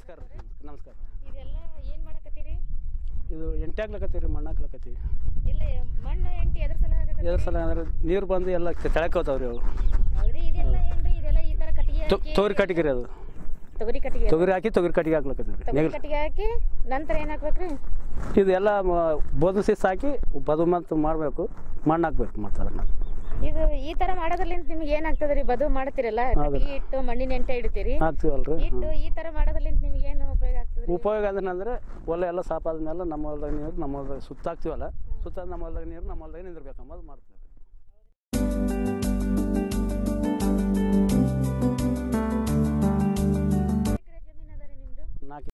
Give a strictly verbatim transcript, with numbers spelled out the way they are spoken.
ನಮಸ್ಕಾರ ನಮಸ್ಕಾರ ಇದೆಲ್ಲ ಏನು ಮಾಡಕತ್ತೀರಿ? ಇದು ಎಂಟಿ ಹಾಕ್ಲಕತ್ತೀವಿ ರೀ, ಮಣ್ಣು ಹಾಕ್ಲಕತ್ತೀವಿ. ಇಲ್ಲ ಮಣ್ಣು ಎಂಟಿ ಎದ್ರ ಸಲ ಹಾಕಕತ್ತೀರಿ? ಎದ್ರ ಸಲ ಅಂದ್ರೆ ನೀರು ಬಂದು ಎಲ್ಲ ತೆಳಕೋತಾವ್ರಿ ಅವು. ಹೌದ್ರಿ, ಇದೆಲ್ಲ ಏನ್ರಿ ಇದೆಲ್ಲ ಈ ತರ ಕಟ್ಟಿಗೆ ಹಾಕಿ ತೊಗರಿ ಕಟ್ಟಿಗೆ ರೀ ಅದು. ತೊಗರಿ ಕಟ್ಟಿಗೆ ತೊಗರಿ ಹಾಕಿ ತೊಗರಿ ಕಟ್ಟಿಗೆ ಹಾಕ್ಲಕತ್ತೀವಿ. ತೊಗರಿ ಕಟ್ಟಿಗೆ ಹಾಕಿ ನಂತರ ಏನು ಹಾಕ್ಬೇಕ್ರಿ? ಇದು ಎಲ್ಲ ಬೋಧನ ಸಿಸ್ ಹಾಕಿ ಬದು ಮತ್ತು ಮಾಡಬೇಕು, ಮಣ್ಣು ಹಾಕ್ಬೇಕು ಮತ್ತು ಅದನ್ನ. ಇದು ಈ ತರ ಮಾಡೋದ್ರಲ್ಲಿಂದ ನಿಮ್ಗೆ ಏನಾಗ್ತದ್ರಿ? ಬದು ಮಾಡ್ತಿರಲ್ಲ, ಕಟ್ಟಿಗೆ ಇಟ್ಟು ಮಣ್ಣಿನ ಎಂಟೆ ಇಡ್ತೀರಿ, ಹಾಕ್ತೀವಲ್ರಿ. ಇಟ್ಟು ಈ ತರ ಮಾಡೋದ್ರಲ್ಲಿಂದ ನಿಮ್ಗೆ ಏನು ಉಪಯೋಗ ಆಗ್ತದೆ? ಉಪಯೋಗ ಅಂದ್ರೆ ಹೊಲ ಎಲ್ಲ ಸಾಪಾದ ಮೇಲೆ ನಮ್ಮ ಹೊಲದಾಗ ನೀರು ನಮ್ಮ ಹೊಲದಾಗ ಸುತ್ತ ಹಾಕ್ತೀವಲ್ಲ, ಸುತ್ತ ನಮ್ಮ ಹೊಲದಾಗ ನೀರು ನಮ್ಮ ಹೊಲದಾಗ ನಿಂದಿರ್ಬೇಕು ಅಂಬೋದು ಮಾಡ್ತೀವಿ.